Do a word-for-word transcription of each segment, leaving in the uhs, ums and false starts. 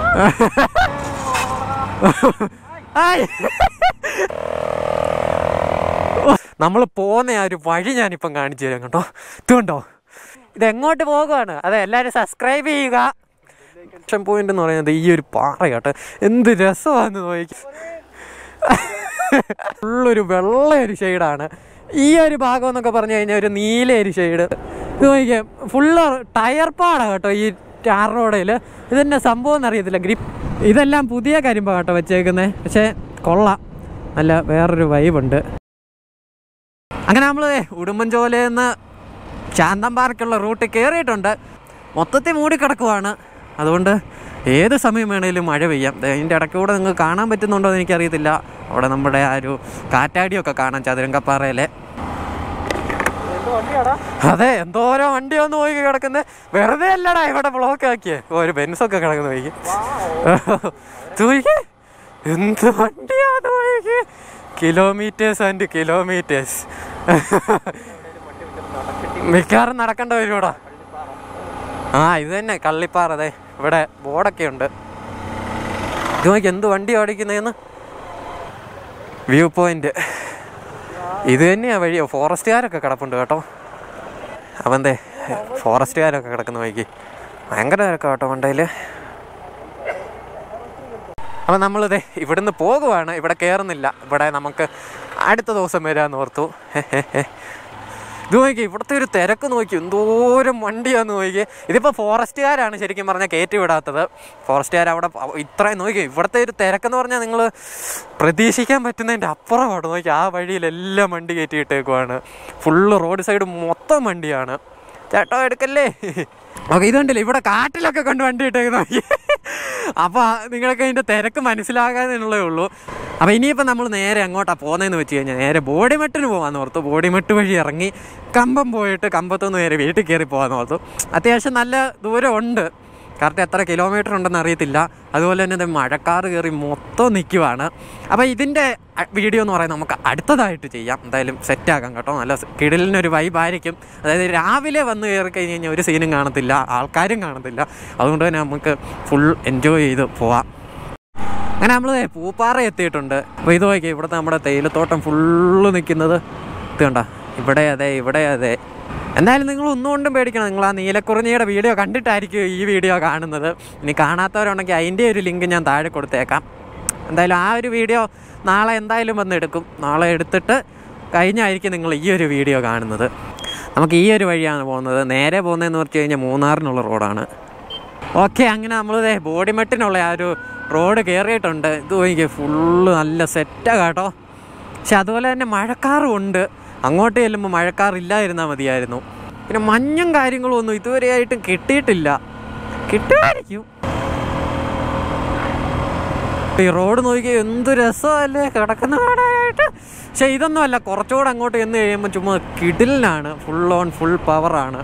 നമ്മൾ പോകുന്ന ആ ഒരു വഴി ഞാനിപ്പം കാണിച്ചു തരാം കേട്ടോ. ഇതുകൊണ്ടോ ഇതെങ്ങോട്ട് പോകുവാണ്? അതെ, എല്ലാവരും സബ്സ്ക്രൈബ് ചെയ്യുക. ആക്ഷൻ പോയിന്റ് എന്ന് പറയുന്നത് ഈ ഒരു പാറ കേട്ടോ, എന്ത് രസമാണെന്ന് നോക്കി. ഫുള്ളൊരു വെള്ള ഒരു ഷെയ്ഡാണ് ഈ ഒരു ഭാഗം എന്നൊക്കെ പറഞ്ഞു കഴിഞ്ഞാൽ, ഒരു നീല ഒരു ഷെയ്ഡ്. ഇത് നോക്കിയാൽ ഫുള്ള് ടയർ പാടാണ് കേട്ടോ ഈ ടാർ റോഡിൽ. ഇതെന്നെ സംഭവം എന്നറിയത്തില്ല. ഗ്രിപ്പ് ഇതെല്ലാം പുതിയ കരിമ്പ കേട്ടോ വെച്ചേക്കുന്നത്, പക്ഷേ കൊള്ളാം, നല്ല വേറൊരു വൈബുണ്ട്. അങ്ങനെ നമ്മൾ ഉടുമ്പൻചോലയിൽ നിന്ന് ശാന്തമ്പാറയ്ക്കുള്ള റൂട്ട് കയറിയിട്ടുണ്ട്. മൊത്തത്തിൽ മൂടിക്കിടക്കുവാണ്, അതുകൊണ്ട് ഏത് സമയം വേണേലും മഴ പെയ്യാം. അതിൻ്റെ ഇടയ്ക്കൂടെ നിങ്ങൾക്ക് കാണാൻ പറ്റുന്നുണ്ടോ എന്ന് എനിക്കറിയത്തില്ല. അവിടെ നമ്മുടെ ആ ഒരു കാറ്റാടിയൊക്കെ കാണാം ചതുരങ്കപ്പാറയിലെ. അതെ, എന്തോരോ വണ്ടി വന്ന് പോയി കിടക്കുന്നത്. വെറുതെ അല്ലടാ ഇവിടെ ബ്ലോക്ക് ആക്കിയേ. ഒരു ബെൻസൊക്കെ കിടക്കുന്നു പോയി. തൂയിക്ക് എന്ത് വണ്ടിയാന്ന് പോയിക്ക്. Kilometers and kilometers. മിക്കവാറും നടക്കേണ്ട വരുവാടാ. ആ ഇത് തന്നെ കള്ളിപ്പാറ. അതെ, ഇവിടെ ബോർഡൊക്കെ ഉണ്ട്. ഇത് നോക്കി എന്ത് വണ്ടി ഓടിക്കുന്നതെന്ന്. വ്യൂ പോയിന്റ് ഇത് തന്നെയാണ് വഴിയോ. ഫോറസ്റ്റുകാരൊക്കെ കിടപ്പുണ്ട് കേട്ടോ. അവൻ്റെ ഫോറസ്റ്റുകാരൊക്കെ കിടക്കുന്ന വഴിക്ക് ഭയങ്കര തിരക്കാണ് കേട്ടോ വണ്ടിയിൽ. അപ്പം നമ്മളിത് ഇവിടുന്ന് പോകുവാണ്. ഇവിടെ കയറുന്നില്ല, ഇവിടെ നമുക്ക് അടുത്ത ദിവസം വരാമെന്ന് ഓർത്തു. ഇത് നോക്കി ഇവിടുത്തെ ഒരു തിരക്ക് നോക്കി, എന്തോരം വണ്ടിയാന്ന് നോക്കി. ഇതിപ്പോൾ ഫോറസ്റ്റുകാരാണ് ശരിക്കും പറഞ്ഞാൽ കയറ്റി വിടാത്തത്. ഫോറസ്റ്റുകാർ അവിടെ ഇത്രയും നോക്കി. ഇവിടുത്തെ ഒരു തിരക്കെന്ന് പറഞ്ഞാൽ നിങ്ങൾ പ്രതീക്ഷിക്കാൻ പറ്റുന്നതിൻ്റെ അപ്പുറമാണ് നോക്കി. ആ വഴിയിലെല്ലാം വണ്ടി കയറ്റിയിട്ടേക്കുവാണ്. ഫുള്ള് റോഡ് സൈഡ് മൊത്തം വണ്ടിയാണ്. ചേട്ടോ എടുക്കല്ലേ. ഓക്കെ, ഇത് കണ്ടില്ലേ ഇവിടെ കാട്ടിലൊക്കെ കൊണ്ട് വണ്ടി ഇട്ടേക്ക് നോക്കി. അപ്പോൾ നിങ്ങൾക്ക് അതിൻ്റെ തിരക്ക് മനസ്സിലാകാതെയുള്ളേ ഉള്ളൂ. അപ്പോൾ ഇനിയിപ്പോൾ നമ്മൾ നേരെ അങ്ങോട്ടാണ് പോകുന്നതെന്ന് വെച്ച് കഴിഞ്ഞാൽ നേരെ ബോഡിമെട്ടിന് പോകാമെന്ന് ഓർത്തു. ബോഡിമെട്ട് വഴി ഇറങ്ങി കമ്പം പോയിട്ട് കമ്പത്തുനിന്ന് നേരെ വീട്ടിൽ കയറി പോകാമെന്ന് ഓർത്തു. അത്യാവശ്യം നല്ല ദൂരം ഉണ്ട്, കറക്റ്റ് എത്ര കിലോമീറ്റർ ഉണ്ടെന്ന് അറിയത്തില്ല. അതുപോലെ തന്നെ മഴക്കാറ് കയറി മൊത്തം നിൽക്കുവാണ്. അപ്പോൾ ഇതിൻ്റെ വീഡിയോ എന്ന് പറയുന്നത് നമുക്ക് അടുത്തതായിട്ട് ചെയ്യാം. എന്തായാലും സെറ്റാക്കാം കേട്ടോ. നല്ല കിടലിനൊരു വൈബായിരിക്കും. അതായത് രാവിലെ വന്ന് കയറി കഴിഞ്ഞ് കഴിഞ്ഞാൽ ഒരു സീനും കാണത്തില്ല, ആൾക്കാരും കാണത്തില്ല. അതുകൊണ്ട് തന്നെ നമുക്ക് ഫുൾ എൻജോയ് ചെയ്ത് പോവാം. അങ്ങനെ നമ്മൾ പൂപ്പാറ എത്തിയിട്ടുണ്ട്. അപ്പോൾ ഇത് നോക്കിയാൽ ഇവിടുത്തെ നമ്മുടെ തേയിലത്തോട്ടം ഫുള്ള് നിൽക്കുന്നത് ഇത് കണ്ടോ. ഇവിടെ അതെ, ഇവിടെ അതെ. എന്തായാലും നിങ്ങൾ ഒന്നുകൊണ്ടും പേടിക്കണം. നിങ്ങൾ ആ നീലക്കുറിഞ്ഞിയുടെ വീഡിയോ കണ്ടിട്ടായിരിക്കും ഈ വീഡിയോ കാണുന്നത്. ഇനി കാണാത്തവരുണ്ടെങ്കിൽ അതിൻ്റെ ഒരു ലിങ്ക് ഞാൻ താഴെ കൊടുത്തേക്കാം. എന്തായാലും ആ ഒരു വീഡിയോ നാളെ എന്തായാലും വന്ന് എടുക്കും. നാളെ എടുത്തിട്ട് കഴിഞ്ഞായിരിക്കും നിങ്ങൾ ഈ ഒരു വീഡിയോ കാണുന്നത്. നമുക്ക് ഈ ഒരു വഴിയാണ് പോകുന്നത്. നേരെ പോകുന്നതെന്ന് പറഞ്ഞു കഴിഞ്ഞാൽ മൂന്നാറിനുള്ള റോഡാണ്. ഓക്കെ, അങ്ങനെ നമ്മളിതേ ബോഡിമെട്ടിനുള്ള ആ ഒരു റോഡ് കയറിയിട്ടുണ്ട്. ഇത് നോക്കി ഫുള്ള് നല്ല സെറ്റാണ് കേട്ടോ. പക്ഷെ അതുപോലെ തന്നെ മഴക്കാറും ഉണ്ട്. അങ്ങോട്ട് ചെല്ലുമ്പോൾ മഴക്കാറില്ലായിരുന്നാൽ മതിയായിരുന്നു. പിന്നെ മഞ്ഞും കാര്യങ്ങളും ഒന്നും ഇതുവരെയായിട്ടും കിട്ടിയിട്ടില്ല. കിട്ടുമായിരിക്കും. ഈ റോഡ് നോക്കി എന്ത് രസമല്ലേ കിടക്കുന്ന കാണാനായിട്ട്. പക്ഷെ ഇതൊന്നും അല്ല, കുറച്ചുകൂടെ അങ്ങോട്ട് ചെന്ന് കഴിയുമ്പോൾ ചുമ്മാ കിടിലിനാണ്. ഫുൾ ഓൺ ഫുൾ പവറാണ്.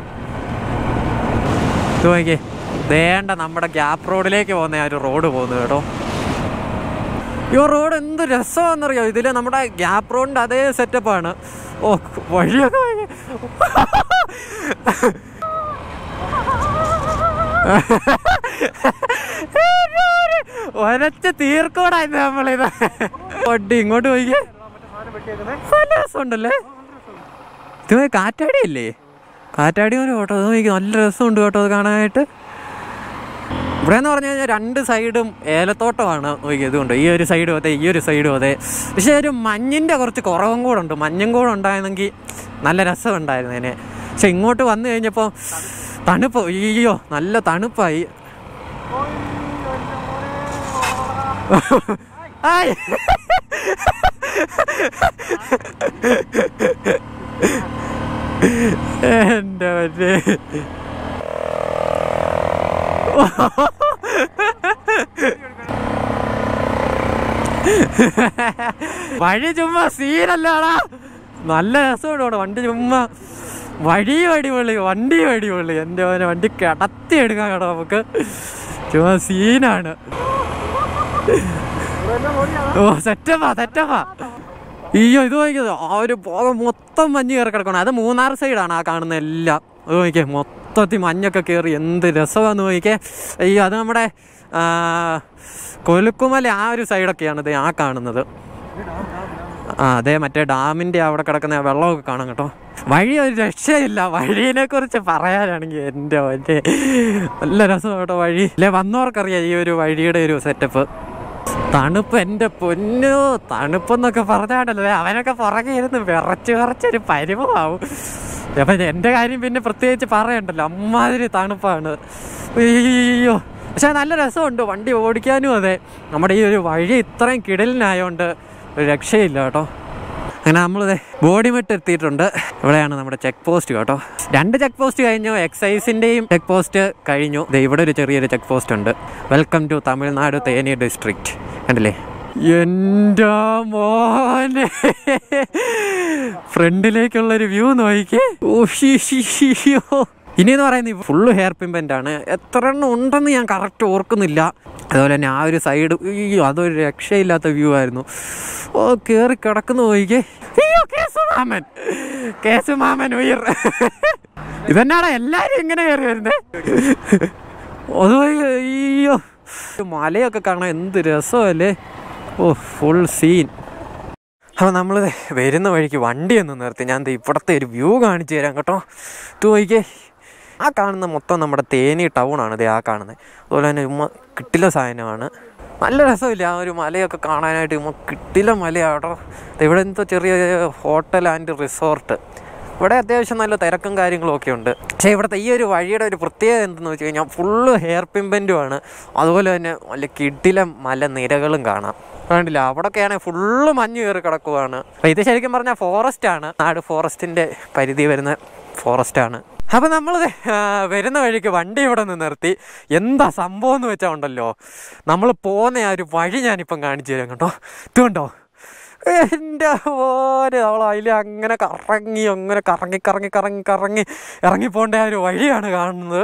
ഇത് നോക്കിയേ, വേണ്ട നമ്മുടെ ഗ്യാപ്പ് റോഡിലേക്ക് പോകുന്ന ആ ഒരു റോഡ് പോകുന്നത് കേട്ടോ. ഈ റോഡ് എന്ത് രസമാണെന്നറിയോ. ഇതിൽ നമ്മുടെ ഗ്യാപ്പ് റോഡിൻ്റെ അതേ സെറ്റപ്പാണ്. ഓ വഴിയൊക്കെ ഒരച്ച തീർക്കോടായിരുന്നു നമ്മളിത്. വണ്ടി ഇങ്ങോട്ട് പോയിക്കേ, നല്ല രസമുണ്ടല്ലേ. ഇത് കാറ്റാടിയല്ലേ, കാറ്റാടി പോലെ കേട്ടോ. അത് നോക്കി നല്ല രസമുണ്ട് കേട്ടോ അത് കാണാനായിട്ട്. ഇവിടെ എന്ന് പറഞ്ഞു കഴിഞ്ഞാൽ രണ്ട് സൈഡും ഏലത്തോട്ടമാണ് നോക്കിയത്. ഇതുകൊണ്ട് ഈ ഒരു സൈഡും അതെ, ഈ ഒരു സൈഡും അതെ. പക്ഷേ ഒരു മഞ്ഞിൻ്റെ കുറച്ച് കുറവും കൂടെ ഉണ്ട്. മഞ്ഞും കൂടെ ഉണ്ടായിരുന്നെങ്കിൽ നല്ല രസമുണ്ടായിരുന്നു അതിനെ. പക്ഷെ ഇങ്ങോട്ട് വന്നു കഴിഞ്ഞപ്പോൾ തണുപ്പ്, അയ്യോ നല്ല തണുപ്പായി. എൻ്റെ മറ്റേ വഴി ചുമ്മാ സീനല്ലാടാ, നല്ല രസമുണ്ട് വണ്ടി. ചുമ്മാ വഴിയും അടിപൊളി, വണ്ടിയും അടിപൊളി. എൻ്റെ മോനെ വണ്ടി കിടത്തി എടുക്കാൻ കേട്ടോ നമുക്ക്. ചുമ്മാ സീനാണ്. ഓ സെറ്റപ്പാ സെറ്റപ്പാ. അയ്യോ ഇത് നോക്കിയത് ആ ഒരു പോക മൊത്തം മഞ്ഞ് കയറി കിടക്കണം. അത് മൂന്നാർ സൈഡാണ് ആ കാണുന്ന എല്ലാം. അത് നോക്കിയേ മൊത്തത്തിൽ മഞ്ഞൊക്കെ കയറി എന്ത് രസമാണെന്ന് നോക്കിയേ. അയ്യോ അത് നമ്മുടെ കൊലുക്കുമല ആ ഒരു സൈഡൊക്കെയാണ് ഇത് ആ കാണുന്നത്. ആ അതെ, മറ്റേ ഡാമിൻ്റെ അവിടെ കിടക്കുന്ന വെള്ളമൊക്കെ കാണാം കേട്ടോ. വഴി ഒരു രക്ഷയില്ല. വഴീനെ കുറിച്ച് പറയാനാണെങ്കിൽ എൻ്റെ മറ്റേ നല്ല രസം കേട്ടോ വഴി. അല്ലെ വന്നവർക്കറിയാം ഈ ഒരു വഴിയുടെ ഒരു സെറ്റപ്പ്. തണുപ്പ് എൻ്റെ പൊന്നോ, തണുപ്പെന്നൊക്കെ പറഞ്ഞാണല്ലേ അവനൊക്കെ പുറകെ ഇരുന്ന് വിറച്ച് വിറച്ചൊരു പരിമമാവും. അപ്പം എൻ്റെ കാര്യം പിന്നെ പ്രത്യേകിച്ച് പറയണ്ടല്ലോ, അമ്മാതിരി തണുപ്പാണ്. അയ്യോ, പക്ഷെ നല്ല രസമുണ്ട് വണ്ടി ഓടിക്കാനും. അതെ, നമ്മുടെ ഈ ഒരു വഴി ഇത്രയും കിടലിനായതുകൊണ്ട് ഒരു രക്ഷയില്ല കേട്ടോ. അങ്ങനെ നമ്മളിത് ബോഡിമെട്ട് എത്തിയിട്ടുണ്ട്. ഇവിടെയാണ് നമ്മുടെ ചെക്ക് പോസ്റ്റ് കേട്ടോ. രണ്ട് ചെക്ക് പോസ്റ്റ് കഴിഞ്ഞു, എക്സൈസിൻ്റെയും ചെക്ക് പോസ്റ്റ് കഴിഞ്ഞു. ഇത് ഇവിടെ ഒരു ചെറിയൊരു ചെക്ക് പോസ്റ്റ് ഉണ്ട്. Welcome to Tamil Nadu Theni district. കണ്ടില്ലേ എൻ്റെ മോനെ, ഫ്രണ്ടിലേക്കുള്ളൊരു വ്യൂ നോക്കിക്കേ. ഇനിയെന്ന് പറയുന്നത് ഫുള്ള് ഹെയർ പിമ്പൻ്റ് ആണ്. എത്ര എണ്ണം ഉണ്ടെന്ന് ഞാൻ കറക്റ്റ് ഓർക്കുന്നില്ല. അതുപോലെ തന്നെ ആ ഒരു സൈഡ് അതൊരു രക്ഷയില്ലാത്ത വ്യൂ ആയിരുന്നു. ഓ, കയറി കിടക്കുന്നു നോക്കിക്കേ. അയ്യോ, കേസുമാമൻ കേസുമാമൻ ഉയർ. ഇതെന്നാടാ എല്ലാവരും ഇങ്ങനെ കയറി വരുന്നേ? അത് അയ്യോ, മലയൊക്കെ കാണാൻ എന്ത് രസമല്ലേ. ഓ, ഫുൾ സീൻ. അപ്പോൾ നമ്മൾ വരുന്ന വഴിക്ക് വണ്ടി ഒന്ന് നിർത്തി ഞാൻ ഇവിടുത്തെ ഒരു വ്യൂ കാണിച്ചു തരാം കേട്ടോ. ഇത് നോക്കിക്കേ, ആ കാണുന്ന മൊത്തം നമ്മുടെ തേനി ടൗണാണ്. ഇത് ആ കാണുന്നത്. അതുപോലെ തന്നെ ഉമ്മ കിട്ടില്ല സാധനമാണ്. നല്ല രസമില്ല ആ ഒരു മലയൊക്കെ കാണാനായിട്ട്. ഉമ്മ കിട്ടില്ല മലയാണ് കേട്ടോ. ഇവിടെ എന്തോ ചെറിയ ഹോട്ടൽ ആൻഡ് റിസോർട്ട്. ഇവിടെ അത്യാവശ്യം നല്ല തിരക്കും കാര്യങ്ങളും ഒക്കെ ഉണ്ട്. പക്ഷേ ഇവിടുത്തെ ഈ ഒരു വഴിയുടെ ഒരു പ്രത്യേകത എന്തെന്ന് വെച്ച് കഴിഞ്ഞാൽ ഫുള്ള് ഹെയർ പിമ്പൻറ്റുമാണ്. അതുപോലെ തന്നെ നല്ല കിടില മലനിരകളും കാണാം. കണ്ടില്ല, അവിടെയൊക്കെയാണെങ്കിൽ ഫുള്ള് മഞ്ഞ് കയറി കിടക്കുവാണ്. അപ്പോൾ ഇത് ശരിക്കും പറഞ്ഞാൽ ഫോറസ്റ്റാണ്. നാട് ഫോറസ്റ്റിൻ്റെ പരിധി വരുന്ന ഫോറസ്റ്റാണ്. അപ്പോൾ നമ്മൾ വരുന്ന വഴിക്ക് വണ്ടി ഇവിടെ നിന്ന് നിർത്തി. എന്താ സംഭവം എന്ന് വെച്ചാൽ ഉണ്ടല്ലോ, നമ്മൾ പോകുന്ന ആ ഒരു വഴി ഞാനിപ്പം കാണിച്ചു തരാം കേട്ടോ. ഇതുകൊണ്ടോ എൻ്റെ പോലെ അവൾ അതിൽ അങ്ങനെ കറങ്ങി അങ്ങനെ കറങ്ങി കറങ്ങി കറങ്ങി കറങ്ങി ഇറങ്ങിപ്പോണ്ട ആ ഒരു വഴിയാണ് കാണുന്നത്.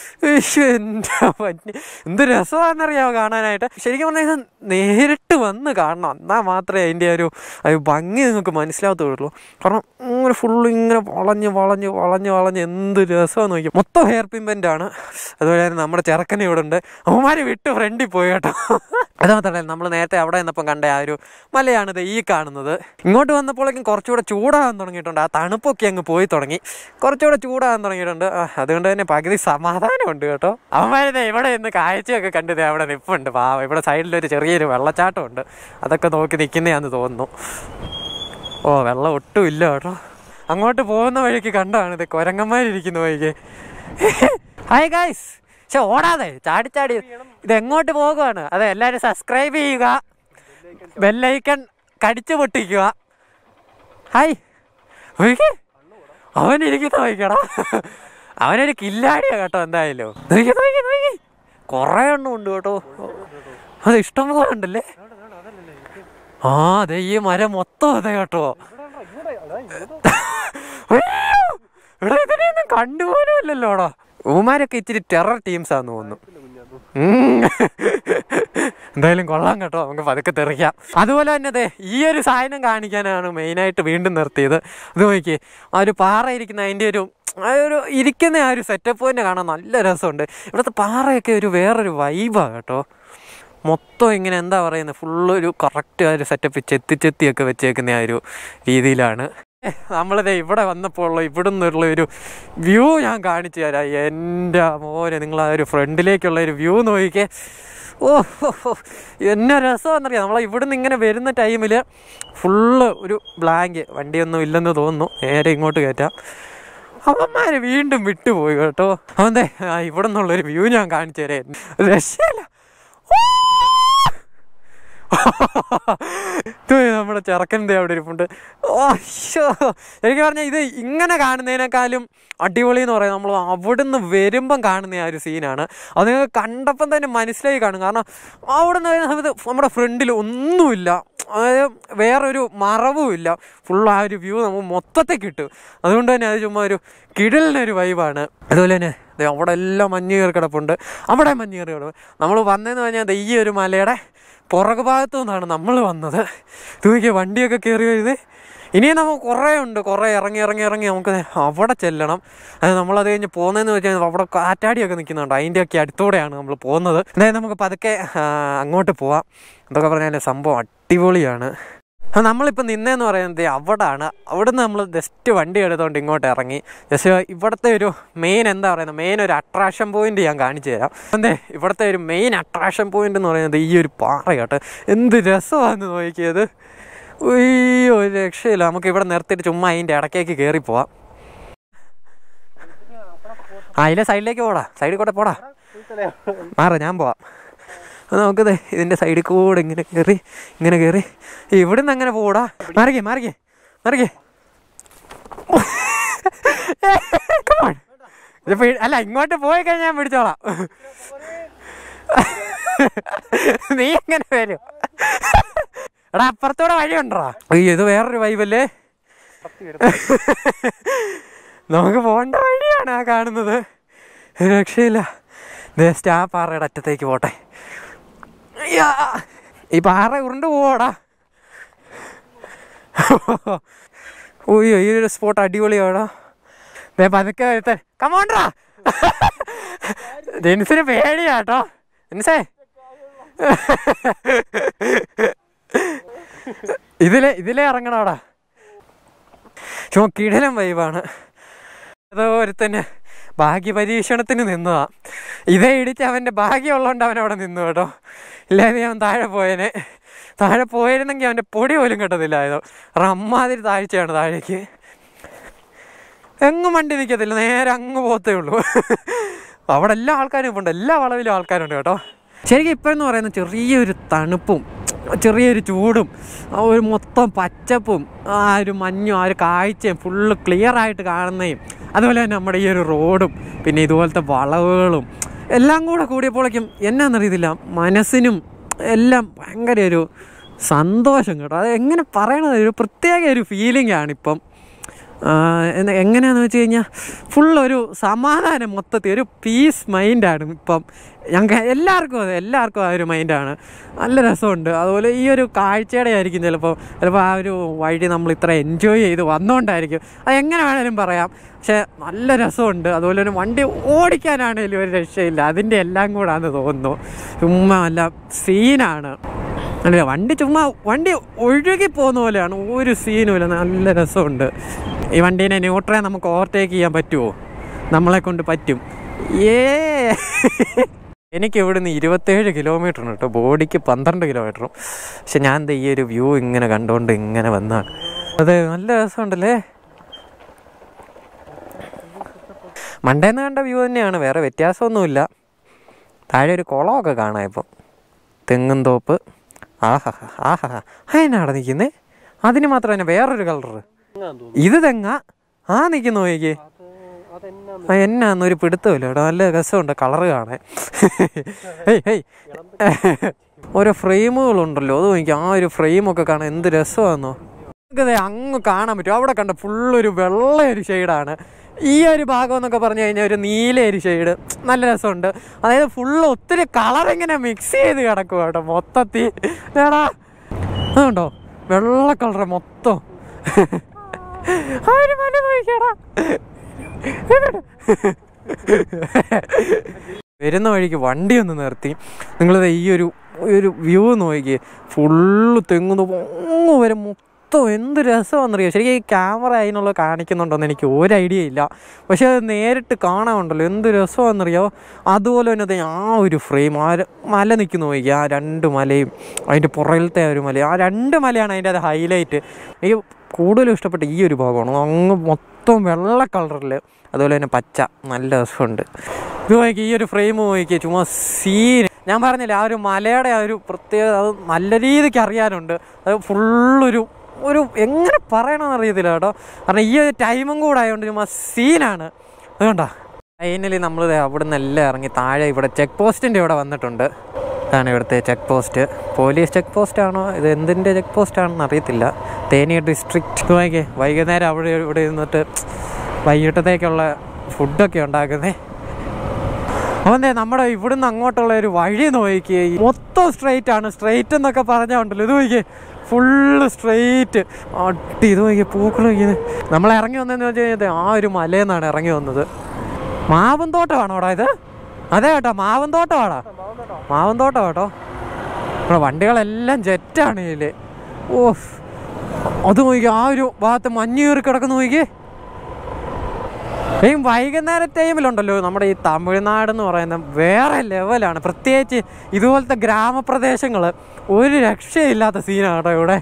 എൻ്റെ പറ്റി എന്ത് രസമാണെന്നറിയാമോ കാണാനായിട്ട്. ശരിക്കും പറഞ്ഞാൽ ഇത് നേരിട്ട് വന്ന് കാണണം, എന്നാൽ മാത്രമേ അതിൻ്റെ ഒരു ഭംഗി നിങ്ങൾക്ക് മനസ്സിലാകത്തുള്ളൂ. കാരണം ഇങ്ങനെ ഫുള്ള് ഇങ്ങനെ വളഞ്ഞ് വളഞ്ഞ് വളഞ്ഞ് വളഞ്ഞ് എന്ത് രസമാണെന്ന് നോക്കി. മൊത്തം ഹെയർ പിമ്പൻ്റ് ആണ്. അതുപോലെ തന്നെ നമ്മുടെ ചെറുക്കൻ ഇവിടെ ഉണ്ട്. അവന്മാർ വിട്ട് ഫ്രണ്ടിൽ പോയി കേട്ടോ. അത് മാത്രമല്ല, നമ്മൾ നേരത്തെ അവിടെ നിന്നപ്പം കണ്ട ആ ഒരു മലയാണിത് ഈ കാണുന്നത്. ഇങ്ങോട്ട് വന്നപ്പോഴേക്കും കുറച്ചുകൂടെ ചൂടാകാൻ തുടങ്ങിയിട്ടുണ്ട്. ആ തണുപ്പൊക്കെ അങ്ങ് പോയി തുടങ്ങി, കുറച്ചുകൂടെ ചൂടാകാൻ തുടങ്ങിയിട്ടുണ്ട്. അതുകൊണ്ട് തന്നെ പകുതി സമാധാനമുണ്ട് കേട്ടോ. അവന്മാരെ ഇവിടെ നിന്ന് കാഴ്ചയൊക്കെ കണ്ടത് അവിടെ നിൽപ്പുണ്ട്. പാവം ഇവിടെ സൈഡിലൊരു ചെറിയൊരു വെള്ളച്ചാട്ടമുണ്ട്. അതൊക്കെ നോക്കി നിൽക്കുന്നതാന്ന് തോന്നുന്നു. ഓ, വെള്ളം ഒട്ടും ഇല്ല കേട്ടോ. അങ്ങോട്ട് പോകുന്ന വഴിക്ക് കണ്ടാണിത് കുരങ്ങന്മാരിയ്ക്കുന്ന വഴിക്ക്. Hi guys. പക്ഷെ ഓടാതെ ചാടി ചാടി ഇതെങ്ങോട്ട് പോകുവാണ്. അതെ, എല്ലാവരും സബ്സ്ക്രൈബ് ചെയ്യുക, ബെല്ലൈക്കൺ കടിച്ചു പൊട്ടിക്കുക. ഹായ്. നോക്കിക്കേ, അവനിരിക്കുന്ന നോക്കിക്കടാ, അവനൊരു കില്ലാടിയാ കേട്ടോ. എന്തായാലും നോക്കി നോക്കി നോക്കി കുറേ എണ്ണം ഉണ്ട് കേട്ടോ. അത് ഇഷ്ടം പോലെ ഉണ്ടല്ലേ. ആ അതെ, ഈ മരം മൊത്തം അതെ കേട്ടോ. ഇവിടെ ഇതിനെയൊന്നും കണ്ടുപോലും ഇല്ലല്ലോടാ. ഊമാരൊക്കെ ഇച്ചിരി ടെറർ ടീംസാന്ന് തോന്നുന്നു. എന്തായാലും കൊള്ളാം കേട്ടോ, നമുക്ക് പതുക്കെ തെറിക്കാം. അതുപോലെ തന്നെ അതെ, ഈ ഒരു സാധനം കാണിക്കാനാണ് മെയിനായിട്ട് വീണ്ടും നിർത്തിയത്. ഇത് നോക്കി, ആ ഒരു പാറ ഇരിക്കുന്ന അതിൻ്റെ ഒരു ആ ഒരു ഇരിക്കുന്ന ആ ഒരു സെറ്റപ്പ് തന്നെ കാണാൻ നല്ല രസമുണ്ട്. ഇവിടുത്തെ പാറയൊക്കെ ഒരു വേറൊരു വൈബാണ് കേട്ടോ. മൊത്തം ഇങ്ങനെ എന്താ പറയുന്നത്, ഫുള്ളൊരു കറക്റ്റ് ആ ഒരു സെറ്റപ്പ് ചെത്തി ചെത്തിയൊക്കെ വെച്ചേക്കുന്ന ആ ഒരു രീതിയിലാണ്. നമ്മളിത് ഇവിടെ വന്നപ്പോൾ ഉള്ള ഇവിടെ നിന്നുള്ള ഒരു വ്യൂ ഞാൻ കാണിച്ചു തരാം. എൻ്റെ മോനെ, നിങ്ങൾ ആ ഒരു ഫ്രണ്ടിലേക്കുള്ള ഒരു വ്യൂ നോക്കിക്കേ. ഓ എന്നെ രസമാണെന്നറിയാം. നമ്മളെ ഇവിടുന്ന് ഇങ്ങനെ വരുന്ന ടൈമിൽ ഫുള്ള് ഒരു ബ്ലാങ്ക്, വണ്ടിയൊന്നും ഇല്ലെന്ന് തോന്നുന്നു. നേരെ ഇങ്ങോട്ട് കയറ്റാം. അവന്മാർ വീണ്ടും വിട്ടുപോയി കേട്ടോ. അവൻ്റെ ഇവിടെ നിന്നുള്ളൊരു വ്യൂ ഞാൻ കാണിച്ചു തരാം. രക്ഷയില്ല. നമ്മുടെ ചെറുക്കൻ്റെ അവിടെ ഇരിപ്പുണ്ട്. ഓശോ, എനിക്ക് പറഞ്ഞാൽ ഇത് ഇങ്ങനെ കാണുന്നതിനേക്കാളും അടിപൊളി എന്ന് പറയുന്നത് നമ്മൾ അവിടുന്ന് വരുമ്പം കാണുന്ന ആ ഒരു സീനാണ്. അത് നിങ്ങൾക്ക് കണ്ടപ്പം തന്നെ മനസ്സിലായി കാണും. കാരണം അവിടെ നിന്ന് വരുന്ന സമയത്ത് നമ്മുടെ ഫ്രണ്ടിൽ ഒന്നുമില്ല, അതായത് വേറൊരു മറവുമില്ല. ഫുൾ ആ ഒരു വ്യൂ നമുക്ക് മൊത്തത്തിൽ കിട്ടും. അതുകൊണ്ട് തന്നെ അത് ചുമ്മാ ഒരു കിടലിനൊരു വൈബാണ്. അതുപോലെ തന്നെ അവിടെ എല്ലാം മഞ്ഞ് കയറി കിടപ്പുണ്ട്, അവിടെ മഞ്ഞ് കയറി കിടപ്പ്. നമ്മൾ വന്നതെന്ന് പറഞ്ഞാൽ ഈ ഒരു മലയുടെ പുറകു ഭാഗത്തു നിന്നാണ് നമ്മൾ വന്നത്. ഇത് നോക്കിയാൽ വണ്ടിയൊക്കെ കയറി വരുന്നത്. ഇനിയും നമുക്ക് കുറേ ഉണ്ട്, കുറേ ഇറങ്ങി ഇറങ്ങി ഇറങ്ങി നമുക്ക് അവിടെ ചെല്ലണം. അത് നമ്മളത് കഴിഞ്ഞ് പോകുന്നതെന്ന് വെച്ചാൽ അവിടെ കാറ്റാടിയൊക്കെ നിൽക്കുന്നുണ്ട്, അതിൻ്റെയൊക്കെ അടുത്തൂടെയാണ് നമ്മൾ പോകുന്നത്. അതായത് നമുക്ക് പതുക്കെ അങ്ങോട്ട് പോവാം. എന്തൊക്കെ പറഞ്ഞാൽ സംഭവം അടിപൊളിയാണ്. നമ്മളിപ്പോൾ നിന്നതെന്ന് പറയുന്നത് അവിടാണ്. അവിടെ നിന്ന് നമ്മൾ ജസ്റ്റ് വണ്ടി എടുത്തുകൊണ്ട് ഇങ്ങോട്ട് ഇറങ്ങി. ജസ്റ്റ് ഇവിടുത്തെ ഒരു മെയിൻ എന്താ പറയുന്നത്, മെയിൻ ഒരു അട്രാക്ഷൻ പോയിന്റ് ഞാൻ കാണിച്ചു തരാം. എന്തേ ഇവിടുത്തെ ഒരു മെയിൻ അട്രാക്ഷൻ പോയിന്റ് എന്ന് പറയുന്നത് ഈ ഒരു പാറ കേട്ടോ. എന്ത് രസമാണെന്ന് നോക്കിയത്. ഉയ്യോ ഒരു രക്ഷയില്ല. നമുക്ക് ഇവിടെ നിർത്തിയിട്ട് ചുമ്മാ അതിൻ്റെ ഇടയ്ക്കേക്ക് കയറി പോവാം. ആ അതിലെ സൈഡിലേക്ക് പോടാ, സൈഡിൽ കൂടെ പോടാ. മാറ്, ഞാൻ പോവാം. നമുക്കത് ഇതിൻ്റെ സൈഡിൽ കൂടെ ഇങ്ങനെ കയറി ഇങ്ങനെ കയറി ഇവിടെ നിന്ന് അങ്ങനെ പോടാ. മാറിക്കേ മാറിക്കേ മാറിക്കേ. അല്ല ഇങ്ങോട്ട് പോയി കഴിഞ്ഞാൽ ഞാൻ പിടിച്ചോളാം. നീ എങ്ങനെ വരും? എടാ അപ്പുറത്തൂടെ വഴിയുണ്ടോ? അയ്യോ ഇത് വേറൊരു വൈബല്ലേ. നമുക്ക് പോകേണ്ട വഴിയാണ് ആ കാണുന്നത്. രക്ഷയില്ല. ജസ്റ്റ് ആ പാറയുടെ അറ്റത്തേക്ക് പോട്ടെ. ഈ പാറ ഉരുണ്ട് പോവാടാ. ഓയ്യോ ഈ ഒരു സ്പോട്ട് അടിപൊളിയാടാ. പതുക്കെ കമോണ്ടാ. ജെൻസിന് പേടിയാട്ടോ ജെൻസേ. ഇതിലെ ഇതിലേ ഇറങ്ങണോടാ. ചുമ കിടലം വൈബാണ്. അതോ ഒരുത്തന്നെ ഭാഗ്യ പരീക്ഷണത്തിന് നിന്നതാ. ഇതേ ഇടിച്ച് അവൻ്റെ ഭാഗ്യമുള്ളതുകൊണ്ട് അവൻ അവിടെ നിന്നു കേട്ടോ. ഇല്ലാതെ അവൻ താഴെ പോയേനെ. താഴെ പോയിരുന്നെങ്കിൽ അവൻ്റെ പൊടി പോലും കിട്ടത്തില്ലായതോ. അമ്മാതിരി താഴ്ചയാണ് താഴേക്ക്. എങ്ങും വണ്ടി നിൽക്കത്തില്ല, നേരെ അങ്ങ് പോകത്തേ ഉള്ളൂ. അവിടെ എല്ലാ ആൾക്കാരും ഇപ്പോൾ ഉണ്ട്, എല്ലാ വളവിലും ആൾക്കാരുണ്ട് കേട്ടോ. ശരിക്കും ഇപ്പോഴെന്ന് പറയുന്നത് ചെറിയൊരു തണുപ്പും ചെറിയൊരു ചൂടും ആ ഒരു മൊത്തം പച്ചപ്പും ആ ഒരു മഞ്ഞും ആ ഒരു കാഴ്ചയും ഫുള്ള് ക്ലിയർ ആയിട്ട് കാണുന്നതും അതുപോലെ തന്നെ നമ്മുടെ ഈ ഒരു റോഡും പിന്നെ ഇതുപോലത്തെ വളവുകളും എല്ലാം കൂടെ കൂടിയപ്പോഴേക്കും എന്നാന്നറിയത്തില്ല മനസ്സിനും എല്ലാം ഭയങ്കര ഒരു സന്തോഷം കേട്ടോ. അത് എങ്ങനെ പറയണത്, ഒരു പ്രത്യേക ഒരു ഫീലിംഗ് ആണിപ്പം. എങ്ങനെയാണെന്ന് വെച്ച് കഴിഞ്ഞാൽ ഫുള്ളൊരു സമാധാനം, മൊത്തത്തിൽ ഒരു പീസ് മൈൻഡാണ് ഇപ്പം ഞങ്ങൾക്ക് എല്ലാവർക്കും. അതെ എല്ലാവർക്കും ആ ഒരു മൈൻഡാണ്. നല്ല രസമുണ്ട്. അതുപോലെ ഈ ഒരു കാഴ്ചയുടെ ആയിരിക്കും ചിലപ്പോൾ ചിലപ്പോൾ ആ ഒരു വഴി നമ്മൾ ഇത്ര എൻജോയ് ചെയ്ത് വന്നുകൊണ്ടായിരിക്കും. അത് എങ്ങനെ വേണേലും പറയാം. പക്ഷേ നല്ല രസമുണ്ട്. അതുപോലെ തന്നെ വണ്ടി ഓടിക്കാനാണെങ്കിലും ഒരു രക്ഷയില്ല. അതിൻ്റെ എല്ലാം കൂടാന്ന് തോന്നുന്നു. ചുമ്മാ നല്ല സീനാണ്. അല്ല വണ്ടി ചുമ്മാ വണ്ടി ഒഴുകി പോകുന്ന പോലെയാണ്, ഒരു സീനുമില്ല. നല്ല രസമുണ്ട്. ഈ വണ്ടീനെ ന്യൂട്രേ നമുക്ക് ഓവർടേക്ക് ചെയ്യാൻ പറ്റുമോ? നമ്മളെ കൊണ്ട് പറ്റും. ഏ എനിക്ക് ഇവിടുന്ന് ഇരുപത്തേഴ് കിലോമീറ്റർ ഉണ്ട് കേട്ടോ, ബോഡിക്ക് പന്ത്രണ്ട് കിലോമീറ്ററും. പക്ഷെ ഞാൻ എന്താ ഈ ഒരു വ്യൂ ഇങ്ങനെ കണ്ടുകൊണ്ട് ഇങ്ങനെ വന്നാണ്. അതെ നല്ല രസമുണ്ടല്ലേ. മണ്ടേന്ന് കണ്ട വ്യൂ തന്നെയാണ്, വേറെ വ്യത്യാസമൊന്നുമില്ല. താഴെ ഒരു കുളമൊക്കെ കാണാം ഇപ്പം, തെങ്ങും തോപ്പ്. ആഹാ ആഹാ അതിനാടെ നിൽക്കുന്നേ. അതിന് മാത്രം തന്നെ വേറൊരു കളറ്. ഇത് തെങ്ങ ആ നിൽക്കുന്നു നോക്കിക്കേ. ആ എന്നാന്നൊരു പിടുത്തമില്ല കേട്ടോ. നല്ല രസമുണ്ട് കളറ് കാണാൻ. ഏയ് ഏയ് ഓരോ ഫ്രെയിമുകളുണ്ടല്ലോ, അത് നോക്കി. ആ ഒരു ഫ്രെയിമൊക്കെ കാണാൻ എന്ത് രസമാണെന്നോ. നമുക്കത് അങ്ങ് കാണാൻ പറ്റും. അവിടെ കണ്ട ഫുള്ളൊരു വെള്ള ഒരു ഷെയ്ഡാണ്. ഈ ഒരു ഭാഗം എന്നൊക്കെ പറഞ്ഞു കഴിഞ്ഞാൽ ഒരു നീല ഒരു ഷെയ്ഡ്, നല്ല രസമുണ്ട്. അതായത് ഫുള്ള് ഒത്തിരി കളർ ഇങ്ങനെ മിക്സ് ചെയ്ത് കിടക്കും കേട്ടോ മൊത്തത്തിൽ. ഏടാ അതുണ്ടോ വെള്ള കളർ മൊത്തം. ഒരു മല നോക്കിയാടാ. വരുന്ന വഴിക്ക് വണ്ടി ഒന്ന് നിർത്തി നിങ്ങളിത് ഈ ഒരു ഒരു വ്യൂ നോക്കി. ഫുള്ള് തെങ്ങുന്നു പൊങ്ങ് വരെ മൊത്തം. എന്ത് രസമാണെന്നറിയോ. ശരിക്കും ഈ ക്യാമറ അതിനുള്ള കാണിക്കുന്നുണ്ടോയെന്ന് എനിക്ക് ഒരു ഐഡിയ ഇല്ല. പക്ഷെ അത് നേരിട്ട് കാണാനുണ്ടല്ലോ എന്ത് രസമാണെന്നറിയോ. അതുപോലെ തന്നെ ആ ഒരു ഫ്രെയിം, ആ മല നിൽക്കുന്നു നോക്കി. ആ രണ്ട് മലയും അതിൻ്റെ പുറകിലത്തെ ആ ഒരു മല, ആ രണ്ട് മലയാണ് അതിൻ്റെ അത് ഹൈലൈറ്റ്. എനിക്ക് കൂടുതലും ഇഷ്ടപ്പെട്ട ഈ ഒരു ഭാഗമാണ്. അങ്ങ് മൊത്തം വെള്ള കളറിൽ, അതുപോലെ തന്നെ പച്ച, നല്ല രസമുണ്ട്. ഇത് നോക്കി ഈ ഒരു ഫ്രെയിം നോക്കി. ചുമ്മാ സീൻ. ഞാൻ പറഞ്ഞില്ല ആ ഒരു മലയുടെ ആ ഒരു പ്രത്യേകത അത് നല്ല രീതിക്ക് അറിയാനുണ്ട്. അത് ഫുള്ളൊരു ഒരു എങ്ങനെ പറയണമെന്ന് അറിയത്തില്ല കേട്ടോ. കാരണം ഈ ഒരു ടൈമും കൂടെ ആയതുകൊണ്ട് ചുമ്മാ സീനാണ്. അതുകൊണ്ടാ ഫൈനലി നമ്മൾ അവിടെ നിന്ന് എല്ലാം ഇറങ്ങി താഴെ ഇവിടെ ചെക്ക് പോസ്റ്റിൻ്റെ ഇവിടെ വന്നിട്ടുണ്ട്. ഇതാണ് ഇവിടുത്തെ check post. Police check post ആണോ ഇത് എന്തിൻ്റെ ചെക്ക് പോസ്റ്റ് ആണെന്ന് അറിയത്തില്ല. തേനി ഡിസ്ട്രിക്റ്റ് നോക്കിയേ. വൈകുന്നേരം അവിടെ ഇവിടെ ഇരുന്നിട്ട് വൈകിട്ടത്തേക്കുള്ള ഫുഡൊക്കെ ഉണ്ടാക്കുന്നേ. അപ്പം നമ്മുടെ ഇവിടുന്ന് അങ്ങോട്ടുള്ള ഒരു വഴി നോക്കിയേ. മൊത്തം സ്ട്രെയിറ്റ് ആണ്. സ്ട്രെയിറ്റ് എന്നൊക്കെ പറഞ്ഞുണ്ടല്ലോ. ഇത് നോക്കിയേ ഫുള്ള് സ്ട്രെയിറ്റ് അട്ടി. ഇത് നോക്കിയാൽ പൂക്കൾ നോക്കിയത്. നമ്മൾ ഇറങ്ങി വന്നതെന്ന് വെച്ച് കഴിഞ്ഞാൽ ആ ഒരു മലയിൽ നിന്നാണ് ഇറങ്ങി വന്നത്. മാവൻ തോട്ടമാണോ അവിടെ ഇത്? അതെ കേട്ടോ, മാവൻ തോട്ടമാണോ? മാവൻ തോട്ടം കേട്ടോ. ഇവിടെ വണ്ടികളെല്ലാം ജെറ്റാണ് ഇതിൽ. ഓ അത് നോക്കി ആ ഒരു ഭാഗത്ത് മഞ്ഞ് കയറി കിടക്കുന്ന നോക്കി. ഈ വൈകുന്നേര ടൈമിലുണ്ടല്ലോ നമ്മുടെ ഈ തമിഴ്നാട് എന്ന് പറയുന്നത് വേറെ ലെവലാണ്. പ്രത്യേകിച്ച് ഇതുപോലത്തെ ഗ്രാമപ്രദേശങ്ങൾ ഒരു രക്ഷയില്ലാത്ത സീനാണ് കേട്ടോ ഇവിടെ.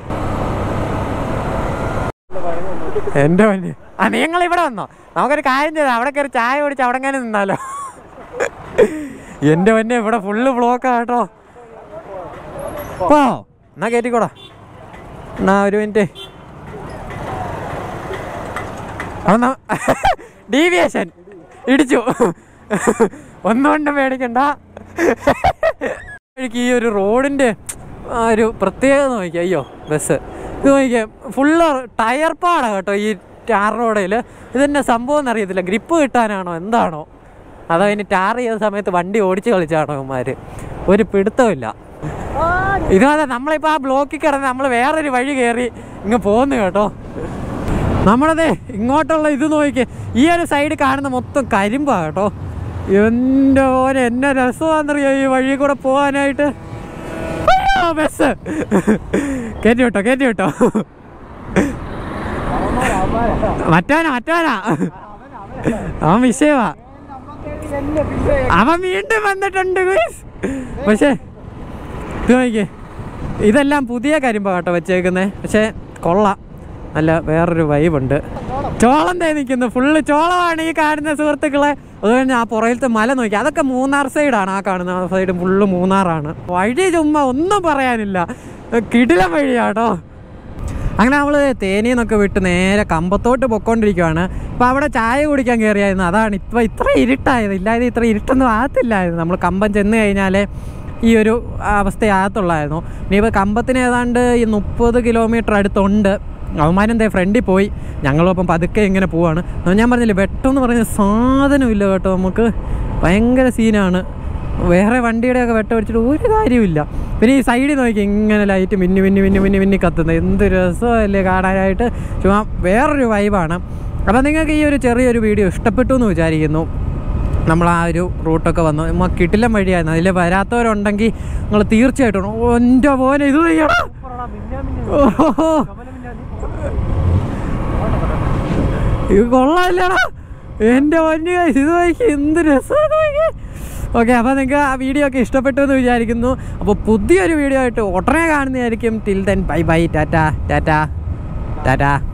എൻ്റെ മഞ്ഞ് ആ നിങ്ങൾ ഇവിടെ വന്നോ? നമുക്കൊരു കാര്യം ചെയ്താൽ അവിടെ കയറി ചായ കുടിച്ച് അവിടെ എങ്ങനെ നിന്നാലോ? എൻ്റെ മഞ്ഞ് ഇവിടെ ഫുള്ള് ബ്ലോക്കാണ് കേട്ടോ. ഓ എന്നാ കയറ്റിക്കോടാ. എന്നാ ഒരു മിനിറ്റ്. അന്നാ ഡീവിയേഷൻ ഇടിച്ചു. ഒന്നുകൊണ്ട് പേടിക്കണ്ട. എനിക്ക് ഈ ഒരു റോഡിൻ്റെ ഒരു പ്രത്യേകത നോക്കിയാൽ, അയ്യോ ബസ് ഇത് നോക്കിയാൽ ഫുള്ള് ടയർ പാടാണ് കേട്ടോ ഈ ടാർ റോഡിൽ. ഇതെന്നെ സംഭവം എന്നറിയത്തില്ല, ഗ്രിപ്പ് കിട്ടാനാണോ എന്താണോ അതോ ഇനി ടാർ ചെയ്ത സമയത്ത് വണ്ടി ഓടിച്ച് കളിച്ചാണോ ഇവന്മാർ, ഒരു പിടുത്തമില്ല. ഇതുപോലെ നമ്മളിപ്പോൾ ആ ബ്ലോക്കിൽ കിടന്ന് നമ്മൾ വേറൊരു വഴി കയറി ഇങ്ങ് പോകുന്നു കേട്ടോ. നമ്മളതേ ഇങ്ങോട്ടുള്ള ഇത് നോക്കി ഈ ഒരു സൈഡ് കാണുന്ന മൊത്തം കരിമ്പാണ് കേട്ടോ. എൻ്റെ ഓനെ എന്നെ രസമാണെന്നറിയോ ഈ വഴി കൂടെ പോകാനായിട്ട്. ബസ് കയറ്റി വിട്ടോ കയറ്റി വിട്ടോ. മറ്റവനാ മറ്റവനാ അവൻ വിഷയമാ. അവൻ വീണ്ടും വന്നിട്ടുണ്ട്. പക്ഷേ ഇത് നോക്കിയേ, ഇതെല്ലാം പുതിയ കരിമ്പാണ് കേട്ടോ വെച്ചേക്കുന്നത്. പക്ഷേ കൊള്ളാം, നല്ല വേറൊരു വൈബുണ്ട്. ചോളം തേ നിൽക്കുന്നു, ഫുള്ള് ചോളമാണ് ഈ കാണുന്ന സുഹൃത്തുക്കളെ. അത് കഴിഞ്ഞാൽ ആ പുറയിലത്തെ മല നോക്കി, അതൊക്കെ മൂന്നാർ സൈഡാണ്. ആ കാണുന്ന ആ സൈഡ് ഫുള്ള് മൂന്നാറാണ്. വഴി ചുമ്മാ ഒന്നും പറയാനില്ല, കിടിലൻ വഴിയാട്ടോ. അങ്ങനെ നമ്മൾ തേനിന്നൊക്കെ വിട്ട് നേരെ കമ്പത്തോട്ട് പൊയ്ക്കൊണ്ടിരിക്കുകയാണ്. ഇപ്പോൾ അവിടെ ചായ കുടിക്കാൻ കയറിയായിരുന്നു. അതാണ് ഇപ്പോൾ ഇത്ര ഇരുട്ടായത്. ഇല്ലാതെ ഇത്ര ഇരുട്ടൊന്നും ആകത്തില്ലായിരുന്നു. നമ്മൾ കമ്പം ചെന്ന് കഴിഞ്ഞാൽ ഈ ഒരു അവസ്ഥയാകത്തുള്ളായിരുന്നു. ഇനിയിപ്പോൾ കമ്പത്തിന് ഏതാണ്ട് ഈ മുപ്പത് കിലോമീറ്റർ അടുത്തുണ്ട്. അവന്മാരെന്തേ ഫ്രണ്ടിൽ പോയി, ഞങ്ങളൊപ്പം പതുക്കെ ഇങ്ങനെ പോവാണ്. ഞാൻ പറഞ്ഞില്ലേ വെട്ടമെന്ന് പറഞ്ഞ സാധനമില്ല കേട്ടോ. നമുക്ക് ഭയങ്കര സീനാണ്. വേറെ വണ്ടിയുടെയൊക്കെ വെട്ടം അടിച്ചിട്ട് ഒരു കാര്യമില്ല. പിന്നെ ഈ സൈഡിൽ നോക്കി ഇങ്ങനെ ലൈറ്റ് മിന്നി മിന്നി മിന്നി മിന്നി മിന്നി കത്തുന്നത് എന്ത് രസമല്ലേ കാണാനായിട്ട്. ചുമ്മാ വേറൊരു വൈബാണ്. അപ്പോൾ നിങ്ങൾക്ക് ഈ ഒരു ചെറിയൊരു വീഡിയോ ഇഷ്ടപ്പെട്ടു എന്ന് വിചാരിക്കുന്നു. നമ്മൾ ആ ഒരു റൂട്ടൊക്കെ വന്നു നമ്മൾ കിട്ടില്ല വഴിയായിരുന്നു. അതിൽ വരാത്തവരുണ്ടെങ്കിൽ നിങ്ങൾ തീർച്ചയായിട്ടും എൻ്റെ പോലെ ഇത് ചെയ്യണം. ഓഹോ ഇത് കൊള്ളാമില്ലടാ എൻ്റെ പൊന്നു. ഇത് നോക്കി എന്ത് രസമാണ്. ഓക്കെ, അപ്പോൾ നിങ്ങൾക്ക് ആ വീഡിയോ ഒക്കെ ഇഷ്ടപ്പെട്ടു എന്ന് വിചാരിക്കുന്നു. അപ്പോൾ പുതിയൊരു വീഡിയോ ആയിട്ട് ഉടനെ കാണുന്നതായിരിക്കും. Till then bye bye, tata tata Tata.